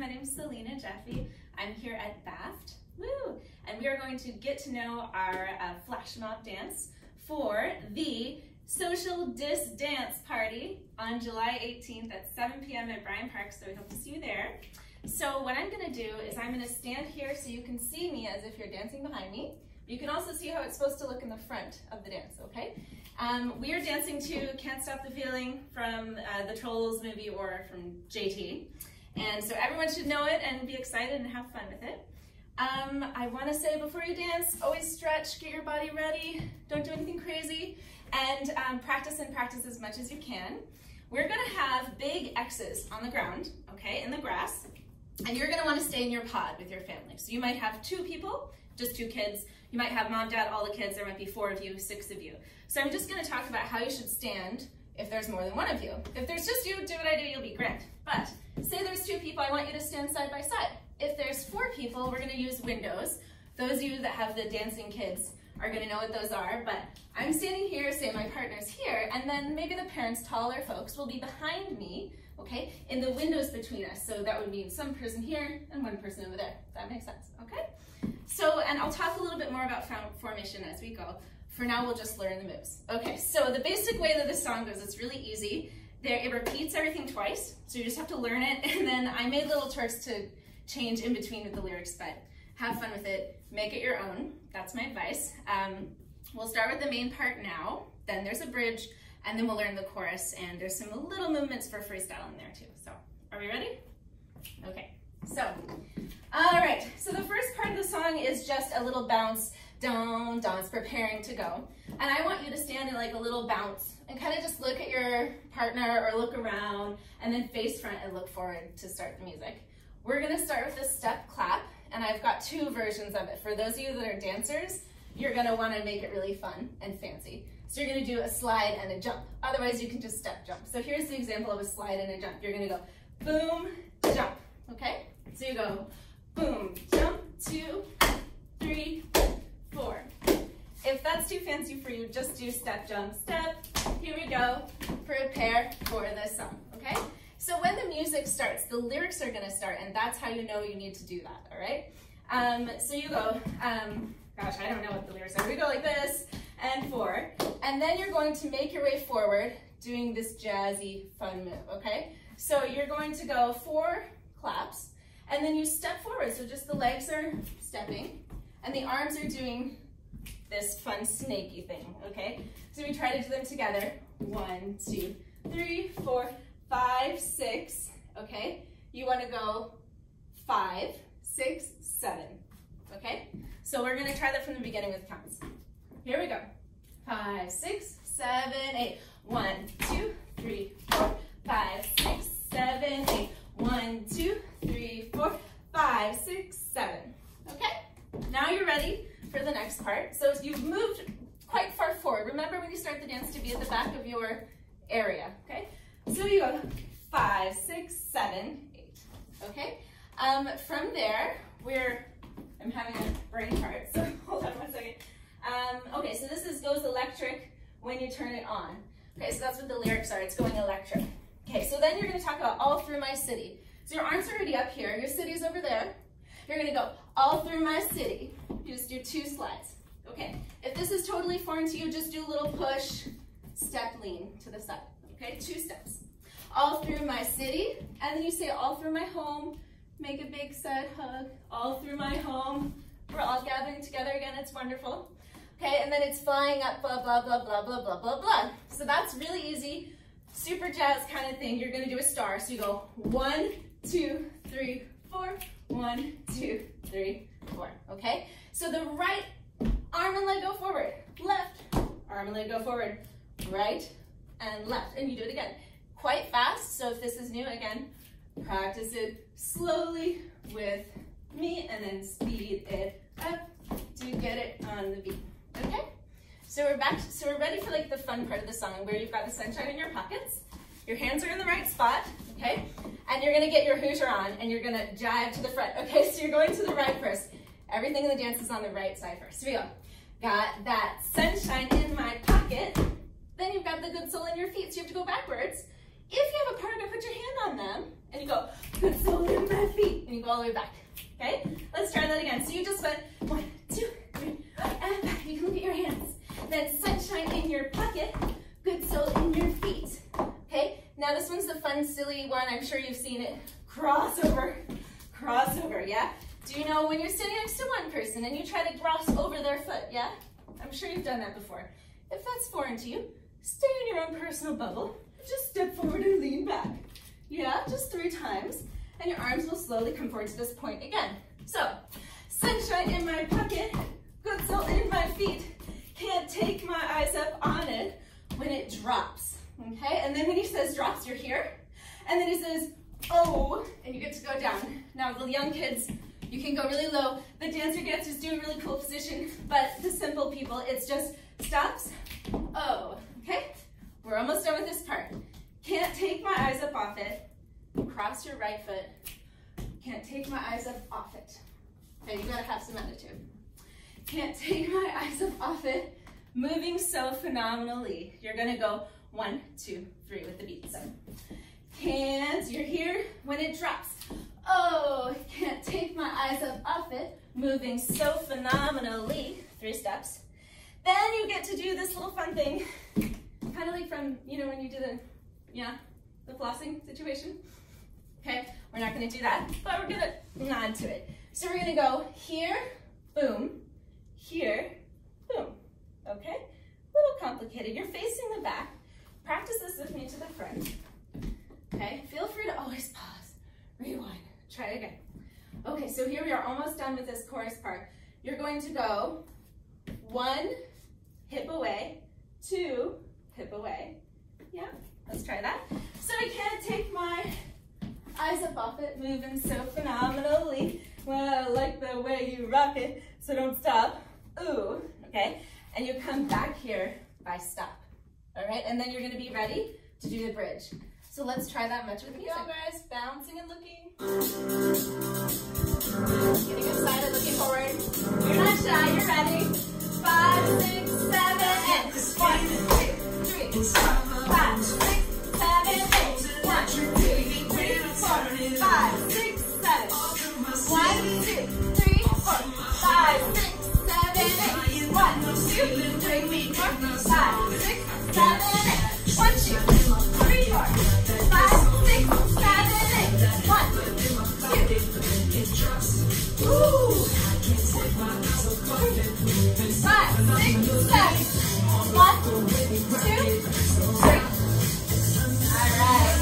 My name is Selena Jeffy. I'm here at BAFT. Woo! And we are going to get to know our flash mob dance for the social DisDance party on July 18th at 7 p.m. at Bryan Park, so we hope to see you there. So what I'm going to do is I'm going to stand here so you can see me as if you're dancing behind me. You can also see how it's supposed to look in the front of the dance, okay? We are dancing to Can't Stop the Feeling from the Trolls movie or from JT. And so everyone should know it and be excited and have fun with it. I want to say before you dance, always stretch, get your body ready, don't do anything crazy, and practice and practice as much as you can. We're going to have big X's on the ground, okay, in the grass, and you're going to want to stay in your pod with your family. So you might have 2 people, just 2 kids. You might have mom, dad, all the kids. There might be 4 of you, 6 of you. So I'm just going to talk about how you should stand if there's more than 1 of you. If there's just you, do what I do, you'll be grand. But say there's 2 people, I want you to stand side by side. If there's 4 people, we're going to use windows. Those of you that have the dancing kids are going to know what those are, but I'm standing here, say my partner's here, and then maybe the parents, taller folks, will be behind me, okay, in the windows between us. So that would mean some person here and 1 person over there. That makes sense, okay? So, and I'll talk a little bit more about formation as we go. For now, we'll just learn the moves. Okay, so the basic way that this song goes, it's really easy. It repeats everything twice, so you just have to learn it, and then I made little tricks to change in between with the lyrics, but have fun with it, make it your own. That's my advice. We'll start with the main part now, then there's a bridge, and then we'll learn the chorus, and there's some little movements for freestyle in there too. So, are we ready? Okay, so, all right, so the first part of the song is just a little bounce, down, dance, preparing to go. And I want you to stand in like a little bounce and kind of just look at your partner or look around and then face front and look forward to start the music. We're gonna start with a step clap, and I've got 2 versions of it. For those of you that are dancers, you're gonna wanna make it really fun and fancy. So you're gonna do a slide and a jump. Otherwise you can just step jump. So here's the example of a slide and a jump. You're gonna go boom, jump, okay? So you go boom, jump, 2, 3, 4. If that's too fancy for you, just do step, jump, step. Here we go. Prepare for this song, okay? So when the music starts, the lyrics are gonna start, and that's how you know you need to do that, all right? So you go, gosh, I don't know what the lyrics are. We go like this, and 4. And then you're going to make your way forward, doing this jazzy, fun move, okay? So you're going to go 4 claps, and then you step forward. So just the legs are stepping, and the arms are doing this fun snaky thing, okay? So we try to do them together. 1, 2, 3, 4, 5, 6, okay? You wanna go 5, 6, 7, okay? So we're gonna try that from the beginning with counts. Here we go. 5, 6, 7, 8. 1, 2, 3, 4, 5, 6, 7, 8. 1, 2, 3, 4, 5, 6, 7. Okay? Now you're ready for the next part. So you've moved quite far forward. Remember when you start the dance to be at the back of your area, okay? So you go 5, 6, 7, 8, okay? From there, I'm having a brain fart, so hold on 1 second. Okay, so this goes electric when you turn it on. Okay, so that's what the lyrics are, it's going electric. Okay, so then you're gonna talk about all through my city. So your arms are already up here, your city's over there. You're gonna go all through my city. You just do 2 slides. Okay, if this is totally foreign to you, just do a little push, step, lean to the side. Okay, 2 steps. All through my city, and then you say all through my home, make a big sad hug, all through my home. We're all gathering together again, it's wonderful. Okay, and then it's flying up, blah, blah, blah, blah, blah, blah, blah, blah. So that's really easy, super jazz kind of thing. You're gonna do a star, so you go 1, 2, 3, 4, 1, 2, 3, 4, okay? So the right arm and leg go forward, left arm and leg go forward, right and left, and you do it again. Quite fast, so if this is new, again, practice it slowly with me and then speed it up to get it on the beat, okay? So we're back, so we're ready for like the fun part of the song where you've got the sunshine in your pockets, your hands are in the right spot, okay? And you're gonna get your Hoosier on and you're gonna jive to the front, okay? So you're going to the right first. Everything in the dance is on the right side first. So we go, got that sunshine in my pocket. Then you've got the good soul in your feet, so you have to go backwards. If you have a partner, put your hand on them, and you go, good soul in my feet. go all the way back. Okay, let's try that again. So you just went 1, 2, 3, and back. You can look at your hands. Then sunshine in your pocket, good soul in your feet. Okay, now this one's the fun, silly one. I'm sure you've seen it. Crossover, crossover, yeah? Do you know when you're standing next to one person and you try to cross over their foot, yeah? I'm sure you've done that before. If that's foreign to you, stay in your own personal bubble. Just step forward and lean back. Yeah, just 3 times. And your arms will slowly come forward to this point again. So, sunshine in my pocket, good soul in my feet. Can't take my eyes up on it when it drops, okay? And then when he says drops, you're here. And then he says, oh, and you get to go down. Now, the young kids, you can go really low. The dancer gets is doing really cool position, but the simple people, it's just stops, oh, okay? We're almost done with this part. Can't take my eyes up off it. Cross your right foot. Can't take my eyes up off it. Okay, you gotta have some attitude. Can't take my eyes up off it. Moving so phenomenally. You're gonna go 1, 2, 3 with the beat. So, can't, you're here when it drops. Oh, can't take my eyes up off it. Moving so phenomenally. 3 steps. Then you get to do this little fun thing. Kind of like from, you know, when you do the flossing situation. Okay, we're not gonna do that, but we're gonna nod to it. So we're gonna go here, boom, here, boom. Okay, a little complicated. You're facing the back. Practice this with me to the front. Okay, feel free to always pause, rewind, try it again. Okay, so here we are almost done with this chorus part. You're going to go 1, hip away, 2, hip away. Yeah, let's try that. So I can't take my eyes up off it, moving so phenomenally. Well, I like the way you rock it, so don't stop. Ooh, okay? And you come back here by stop, all right? And then you're gonna be ready to do the bridge. So let's try that much with music. Go, guys, bouncing and looking. Getting excited, looking forward. You're not shy, you're ready. 5, 6, 7, and 1, 2, 3, 5, 6, 7, 8. 1, 2, 3, 4, 5, 6, 7. 1, 2, 3, 4, 5, 6, 7, 8. 1, 2, 3, 4, 5, 6, 7, 8. 1, 2, 3, 4, 5, 6, 7, 8. 1, 2. Ooh. 5, 6, 7. 1, 2, 3. All right.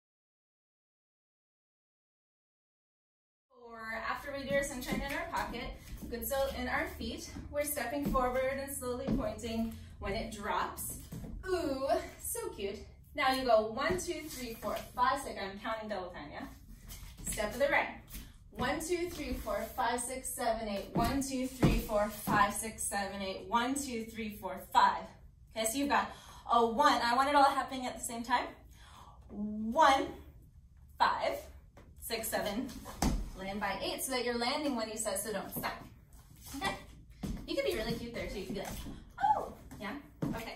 After we do our sunshine in our pocket, good soul in our feet, we're stepping forward and slowly pointing when it drops. Ooh, so cute. Now you go 1, 2, 3, 4, 5, 6. I'm counting double time, yeah? Step to the right. 1, 2, 3, 4, 5, 6, 7, 8. 1, 2, 3, 4, 5, 6, 7, 8. 1, 2, 3, 4, 5. Okay, so you've got a 1. I want it all happening at the same time. 1, 5, 6, 7. Land by 8 so that you're landing when he says so don't stop. Okay. You can be really cute there too. You can be like, oh, yeah, okay.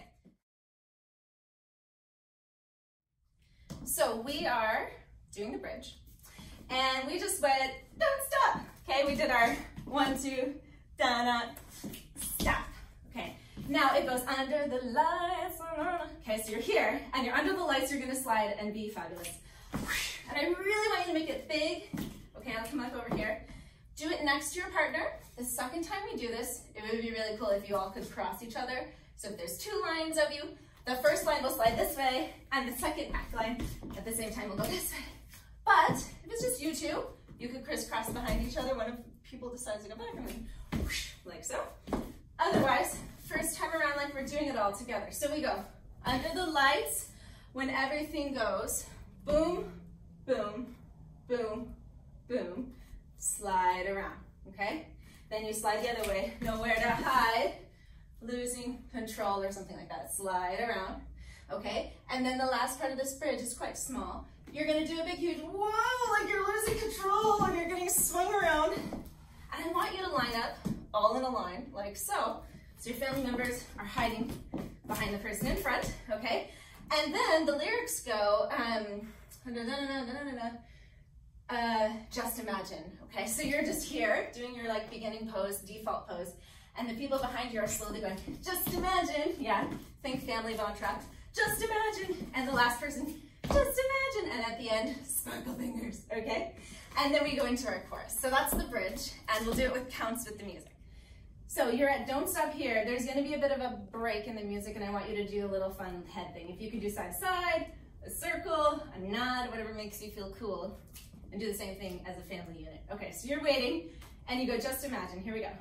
So we are doing the bridge and we just went, don't stop. Okay, we did our 1, 2, da-da, stop. Okay, now it goes under the lights. Okay, so you're here and you're under the lights, you're gonna slide and be fabulous. And I really want you to make it big. Okay, I'll come up over here. Do it next to your partner. The second time we do this, it would be really cool if you all could cross each other. So if there's 2 lines of you, the first line will slide this way, and the second back line at the same time will go this way. But if it's just you 2, you could crisscross behind each other. One of people decides to go back and then whoosh, like so. Otherwise, first time around like we're doing it all together. So we go under the lights when everything goes boom, boom, boom, boom, slide around, okay? Then you slide the other way, nowhere to hide, losing control or something like that. Slide around, okay? And then the last part of this bridge is quite small. You're gonna do a big, huge, whoa, like you're losing control and you're getting swung around. And I want you to line up all in a line, like so. So your family members are hiding behind the person in front, okay? And then the lyrics go, just imagine, okay? So you're just here doing your like beginning pose, default pose, and the people behind you are slowly going, just imagine, yeah, think family bone trap, just imagine, and the last person, just imagine, and at the end, sparkle fingers, okay? And then we go into our chorus. So that's the bridge, and we'll do it with counts with the music. So you're at don't stop here. There's gonna be a bit of a break in the music, and I want you to do a little fun head thing. If you could do side to side, a circle, a nod, whatever makes you feel cool, and do the same thing as a family unit. Okay, so you're waiting, and you go just imagine. Here we go.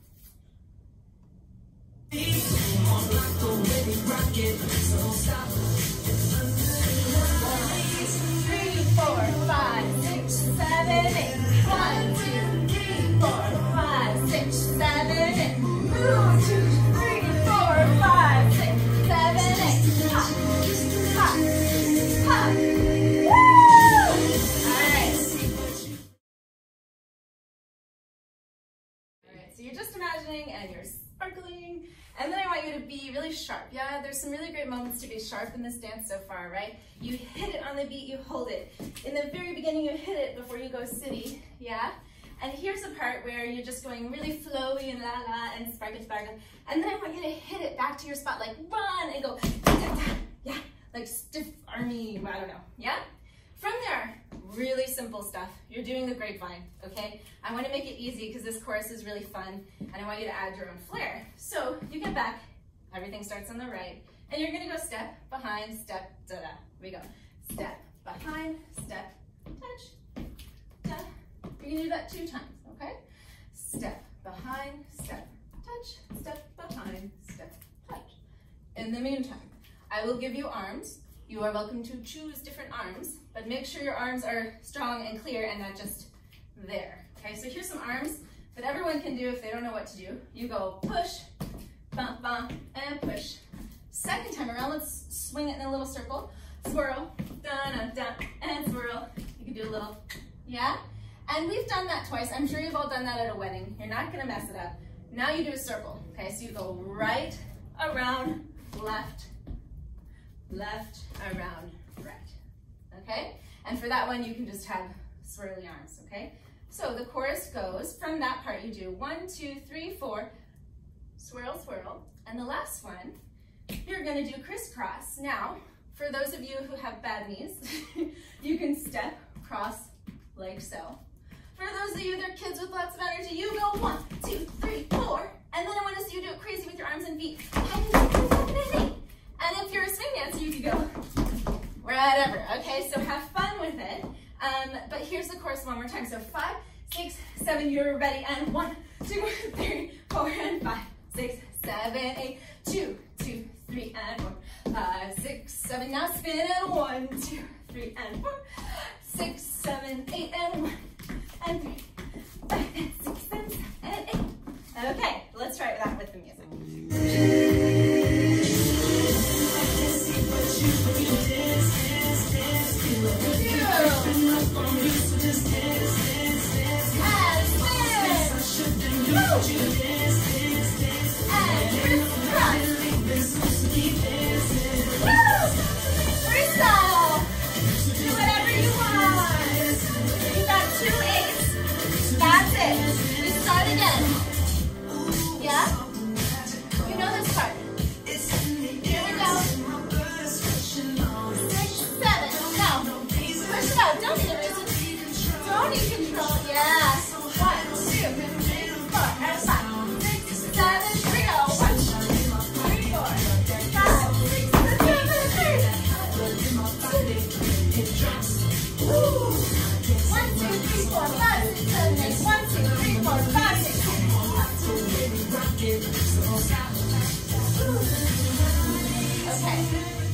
3, 4, 5, 6, 7, 8. 1, 2, 3, 4, 5, 6, 7, 8. 2, 3, 4, 5, 6, 7, 8. Hop, hop, hop. Woo! All right. So you're just imagining and you're sparkling. And then I want you to be really sharp. Yeah, there's some really great moments to be sharp in this dance so far, right? You hit it on the beat, you hold it. In the very beginning, you hit it before you go city, yeah? And here's a part where you're just going really flowy and la la and sparkle, sparkle. And then I want you to hit it back to your spot, like run and go, da, da, da. Yeah, like stiff army, I don't know, yeah? From there, really simple stuff. You're doing the grapevine, okay? I want to make it easy because this chorus is really fun and I want you to add your own flair. So you get back, everything starts on the right, and you're gonna go step, behind, step, da-da. Here we go. Step, behind, step, touch, da. You're gonna do that 2 times, okay? Step, behind, step, touch, step, behind, step, touch. In the meantime, I will give you arms. You are welcome to choose different arms, but make sure your arms are strong and clear and not just there. Okay, so here's some arms that everyone can do if they don't know what to do. You go push, bump, bump, and push. Second time around, let's swing it in a little circle. Swirl, da, da, and swirl. You can do a little, yeah? And we've done that twice. I'm sure you've all done that at a wedding. You're not gonna mess it up. Now you do a circle, okay? So you go right, around, left, left, around, right, okay? And for that one, you can just have swirly arms, okay? So the chorus goes, from that part you do 1, 2, 3, 4, swirl, swirl, and the last one, you're gonna do crisscross. Now, for those of you who have bad knees, you can step, cross, like so. For those of you that are kids with lots of energy, you go 1, 2, 3, 4, and then I want to see you do it crazy with your arms and feet. And if you're a swing dancer, you can go wherever, okay? So have fun with it. But here's the chorus one more time. So 5, 6, 7, you're ready, and 1, 2, 3, 4, and 5, 6, 7, 8, 2, 2, 3, and 4, 5, 6, 7. Now spin and 1, 2, 3, and 4, 6, 7, 8, and 1, and 3, 5, and 6, 7, and 8. Okay, let's try that with the music. Freestyle! Do whatever you want. You've got 2 8s. That's it. We start again. Yeah? You know this part. Here we go. 6, 7. Now, push it out. Don't need a reason. Don't need control. Yeah. 1, 2, 3, 4, and 5, 6, 7. Here we go. 1, 2, 3, 4, 5, 6, 7, 8. 1, 2, 3, 4, 5, 6, 7, 8. 1, 2, 3, 4, 5, 6, 7, 8. Okay.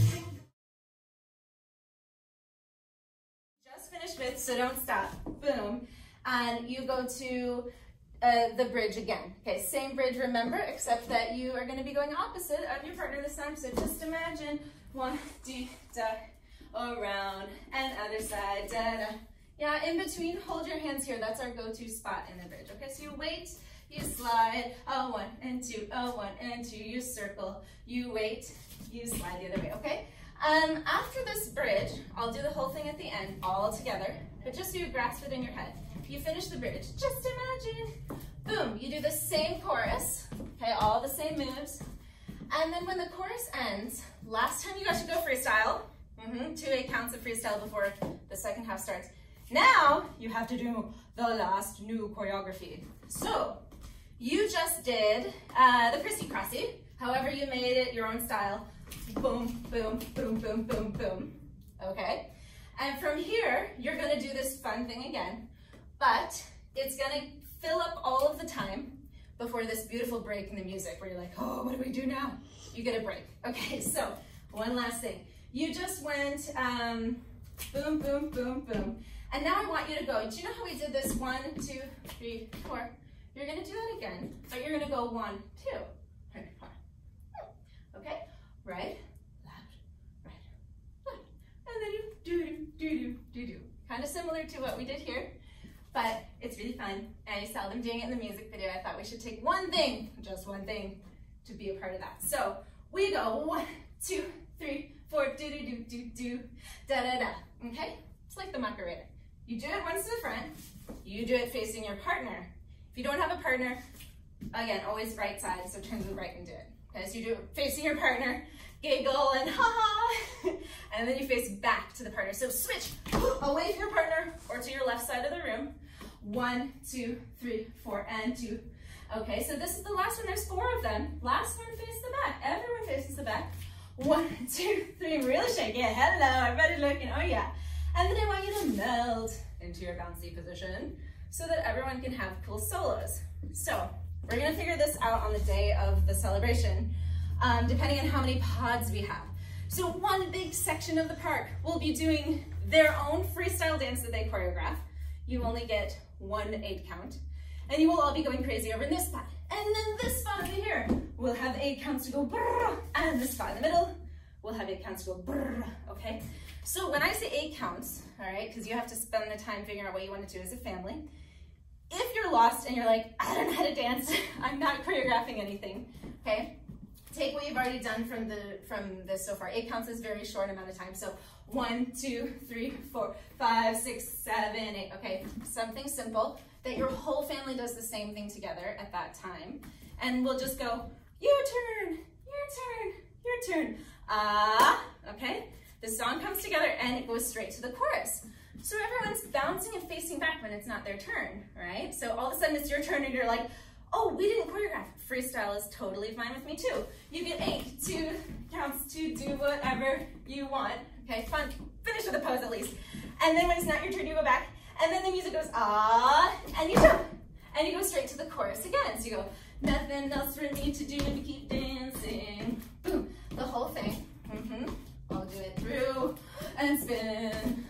Just finished with, so don't stop. Boom. And you go to the bridge again. Okay, same bridge, remember, except that you are going to be going opposite of your partner this time. So just imagine 1, 2, da, around, and other side, da, da. Yeah, in between, hold your hands here. That's our go-to spot in the bridge. Okay, so you wait, you slide, 1 and 2, 1 and 2, you circle, you wait, you slide the other way, okay? After this bridge, I'll do the whole thing at the end, all together, but but just so you grasp it in your head. You finish the bridge, just imagine, boom, you do the same chorus, okay, all the same moves. And then when the chorus ends, last time you got to go freestyle, 2 8 counts of freestyle before the second half starts. Now you have to do the last new choreography. So you just did the Chrissy Crossy, however you made it your own style. Boom, boom, boom, boom, boom, boom. Okay? And from here, you're gonna do this fun thing again, but it's gonna fill up all of the time before this beautiful break in the music where you're like, oh, what do we do now? You get a break. Okay, so one last thing. You just went boom, boom, boom, boom. And now I want you to go, do you know how we did this 1, 2, 3, 4? You're gonna do that again, but you're gonna go 1, 2, 3, 4. Okay, right, left, right, left. And then you do. Kind of similar to what we did here, but it's really fun. And I saw them doing it in the music video. I thought we should take one thing, just one thing, to be a part of that. So we go 1, 2, 3, 4, do, da, da, da. Okay? It's like the Macarena. You do it once to the front, you do it facing your partner. If you don't have a partner, again, always right side, so turn to the right and do it. Okay, so you do it facing your partner, giggle and ha-ha, and then you face back to the partner. So switch away from your partner or to your left side of the room. 1, 2, 3, 4, and 2. Okay, so this is the last one. There's 4 of them. Last one, face the back. Everyone faces the back. 1, 2, 3, really shake it. Hello, everybody looking, oh yeah. And then I want you to melt into your bouncy position so that everyone can have cool solos. So we're gonna figure this out on the day of the celebration, depending on how many pods we have. So one big section of the park will be doing their own freestyle dance that they choreograph. You only get 1 8 count, and you will all be going crazy over in this spot. And then this spot over here will have 8 counts to go brrr, and this spot in the middle will have 8 counts to go brrr, okay? So when I say 8 counts, all right, because you have to spend the time figuring out what you want to do as a family. If you're lost and you're like, I don't know how to dance, I'm not choreographing anything, okay? Take what you've already done from this so far. 8 counts is a very short amount of time. So 1, 2, 3, 4, 5, 6, 7, 8, okay? Something simple that your whole family does the same thing together at that time. And we'll just go, your turn, your turn, your turn. Okay? The song comes together and it goes straight to the chorus. So everyone's bouncing and facing back when it's not their turn, right? So all of a sudden it's your turn and you're like, oh, we didn't choreograph. Freestyle is totally fine with me too. You get 8, 2 counts to do whatever you want. Okay, fun, finish with a pose at least. And then when it's not your turn, you go back, and then the music goes, and you jump. And you go straight to the chorus again. So you go, nothing else for me to do but to keep dancing. Boom, the whole thing. I'll do it through and spin.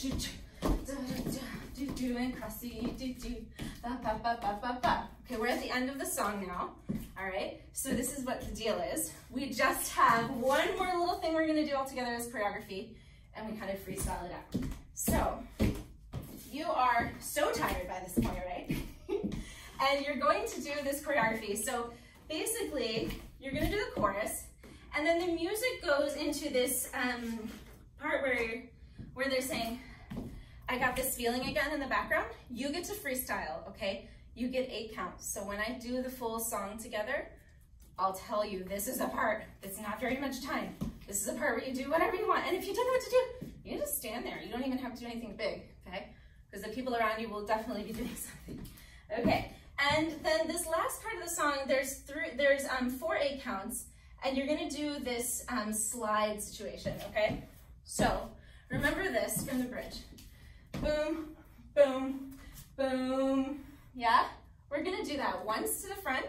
Do and crossy, do, ba, ba, ba, ba, ba, ba. Okay, we're at the end of the song now. All right, so this is what the deal is. We just have one more little thing we're gonna do all together as choreography, and we kind of freestyle it out. So, you are so tired by this point, right? And you're going to do this choreography. So basically, you're gonna do the chorus, and then the music goes into this part where they're saying, I got this feeling again in the background. You get to freestyle, okay? You get 8 counts. So when I do the full song together, I'll tell you, this is a part that's not very much time. This is a part where you do whatever you want. And if you don't know what to do, you just stand there. You don't even have to do anything big, okay? Because the people around you will definitely be doing something. Okay, and then this last part of the song, there's 4 8 counts, and you're gonna do this slide situation, okay? So remember this from the bridge. Boom, boom, boom. Yeah? We're gonna do that once to the front.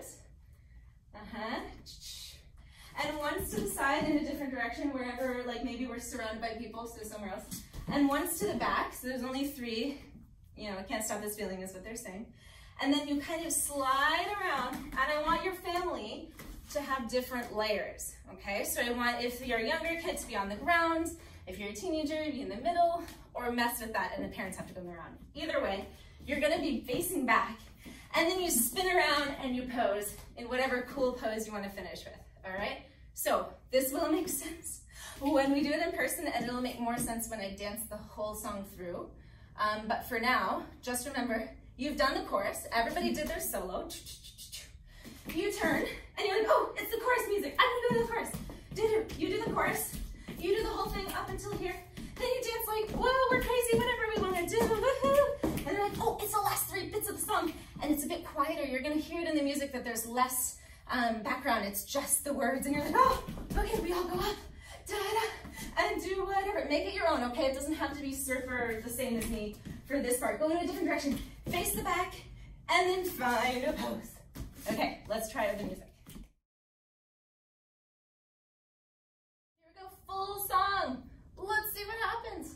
And once to the side in a different direction, wherever, like maybe we're surrounded by people, so somewhere else. And once to the back, so there's only 3, you know, can't stop this feeling is what they're saying. And then you kind of slide around, and I want your family to have different layers, okay? So I want, if you're a younger kid, to be on the ground, if you're a teenager, be in the middle, or mess with that and the parents have to go around. Either way, you're gonna be facing back, and then you spin around and you pose in whatever cool pose you wanna finish with, all right? So this will make sense when we do it in person, and it'll make more sense when I dance the whole song through. But for now, just remember, you've done the chorus. Everybody did their solo. You turn, and you're like, oh, it's the chorus music. I'm gonna go to the chorus. You do the chorus. You do the whole thing up until here. Then you dance like, whoa, we're crazy, whatever we wanna do, woohoo. And they're like, oh, it's the last 3 bits of the song. And it's a bit quieter. You're gonna hear it in the music that there's less background. It's just the words. And you're like, oh, okay, we all go up, da-da, and do whatever. Make it your own, okay? It doesn't have to be super the same as me for this part. Go in a different direction. Face the back, and then find a pose. Okay, let's try with the music. Here we go, full song. Let's see what happens.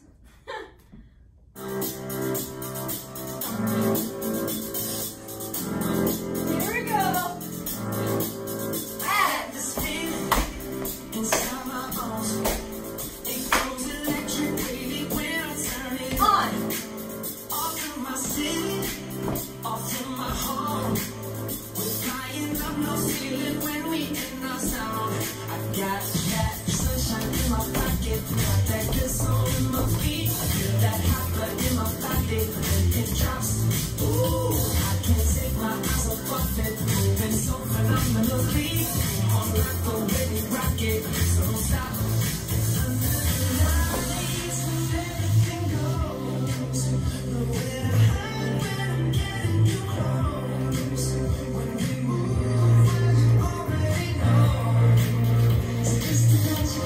Here we go. And this feeling inside my bones, it goes electric, baby, when I turn it on. All through my city, all through my home. We're flying up no ceiling when we in our zone. I got that sunshine in my pocket, got that good soul in my feet. I feel that hot blood in my body when it drops. Ooh, I can't take my eyes off of it, moving so phenomenally. Come on, rock the way we rock it, so don't stop. Under the lights when everything goes, nowhere to hide when I'm getting you close. When we move, you already know. So just imagine,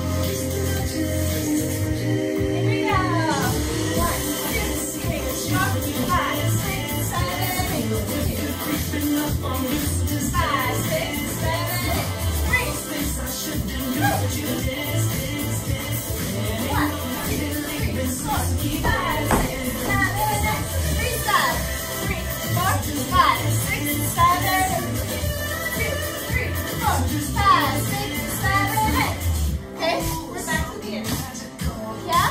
here we go. 1, 2, 3, 4, 5, 6, 7, 8. Creeping up on you, so just 5, 6, 7, 8. 3. I shouldn't do, but you dance. 1, 2, 3, 4, 5, 6, 7, 8. Freestyle. 3, 4, 5, 6, 7, 8. 2, 3, 4, 5, 6, 7, 8. Okay, we're back to the end. Yeah?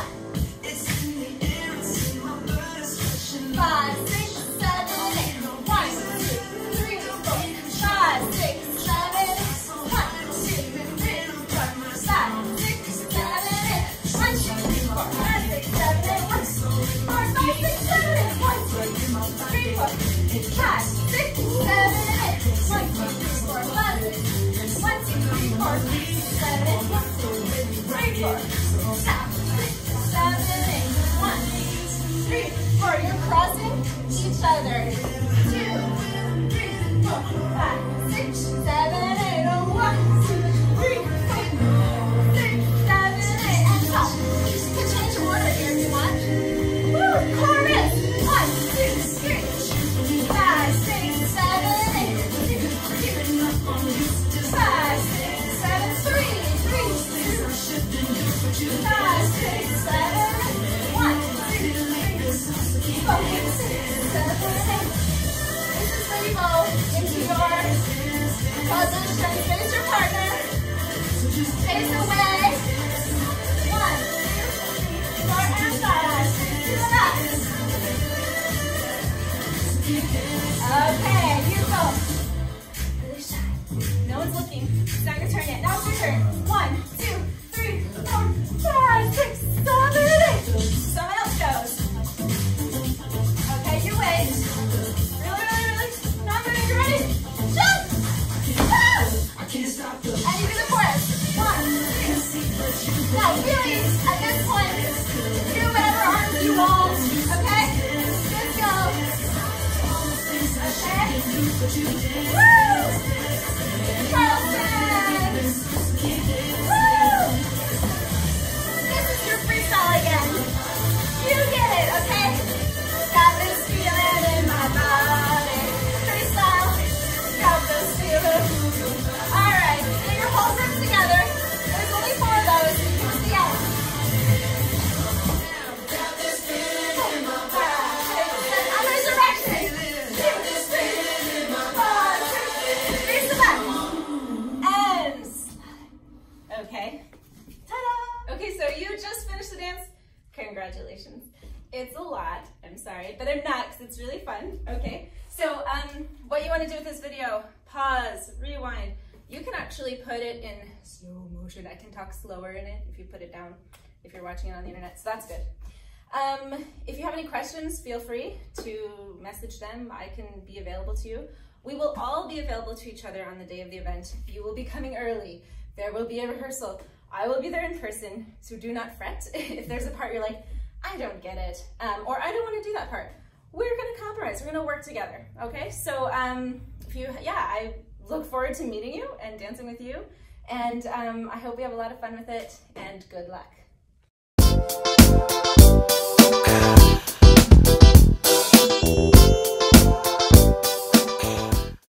5, 6, 7, 8. 1, 2, 3, 4, 5, 6, 7, 8. 1, 2, 3, 4, 5, 6, 7, 8. 1, 2, 4, 5, 6, 7, 8. 1, 4, 5, 6, 7, 8. 1, 2, 3, 4, 5, 6, 7, 8. 1, 2, 3, 4, 5, 6. 1, 2, 3, 4, 7, 8. 1, 2, 3, 4, 5, 6, 7, 8. 1, 3, 4. You're crossing each other. 2, 3, 4, 5, 6, 7, 8. 1, 2, 3, 4, 6, 7, 8. And stop. You can change your order here if you want. Woo! Chorus. 1, 2, 3, 5, 6, 7, 8. 2, 5, 6, 7, 3, 5, 6, 7, 8. 1, 2, 3, 4, 6, 7, 8. This is where you go into your position. Face your partner. Face away. 1, 2, 3, 4, and 5. To the left. Okay, you go. Really shy. No one's looking. It's not your turn yet. Now it's your turn. 1, 2, 3, 4, 5, 6, 7, 8. Someone else goes. Okay, you wait. Really. Not moving. You ready? Jump! I can't stop the. And you do the chorus. 1, 2. Now, really, at this point, do whatever arms you want. Okay? Just go. Okay? Woo! Charleston! Woo! This is your freestyle again. You get it, okay? Got this feeling in my body. Freestyle. Got this feeling. Alright, get your whole group together. There's only 4 of those. Towards the end. Got this feeling in my body. Other direction. 2, 3, 4, 6. Face the back. And slide. Okay. Ta-da! Okay, so you just finished the dance. Congratulations. It's a lot. I'm sorry, but I'm not because it's really fun. Okay. So what you want to do with this video, pause, rewind. You can actually put it in slow motion. I can talk slower in it if you put it down, if you're watching it on the internet, so that's good. If you have any questions, feel free to message them. I can be available to you. We will all be available to each other on the day of the event. You will be coming early. There will be a rehearsal. I will be there in person, so do not fret. If there's a part you're like, I don't get it, or I don't want to do that part, we're gonna compromise, we're gonna work together, okay? So I look forward to meeting you and dancing with you, and I hope we have a lot of fun with it, and good luck.